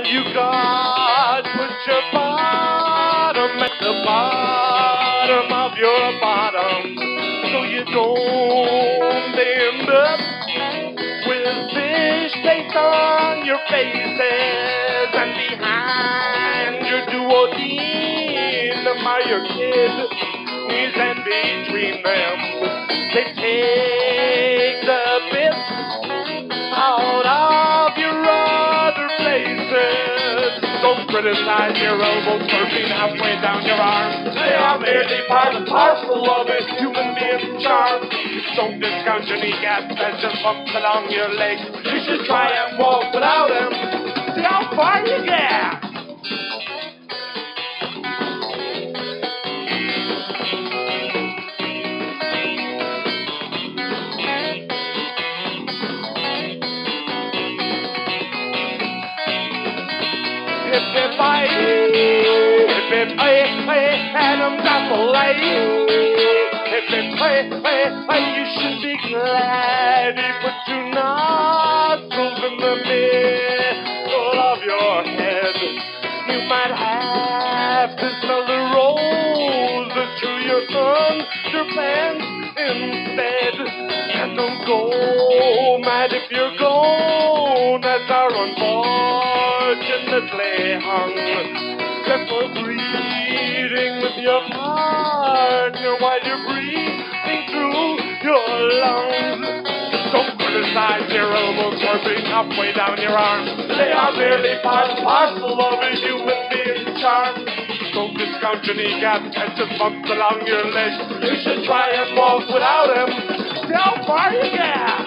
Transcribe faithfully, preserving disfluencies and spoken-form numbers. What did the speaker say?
all you got. Put your bottom at the bottom of your bottom, so you don't end up with fish paste on your faces and behind your duodenum are your kidneys, and between them they take the bits out of your other places. Don't criticize your elbows for being halfway down your arm. They are merely part and parcel of a human being's charm. Don't discount your kneecaps as just bumps along your legs. You should try and walk without them. See how far you get. If if I, if if I, I, Adam's apple, I, if if I, I, I, you should be glad he put two nostrils in the middle of your head. You might have to smell the roses through your underpants instead. And don't go mad if you're gone, as our unfortunately hung. Therefore, breathing with your partner while you're breathing through your lungs. Don't criticize your elbows for being halfway down your arm. They are merely part and parcel of a human being's charm. Don't discount your kneecaps and just bumps along your legs. You should try and walk without them. See how far you get.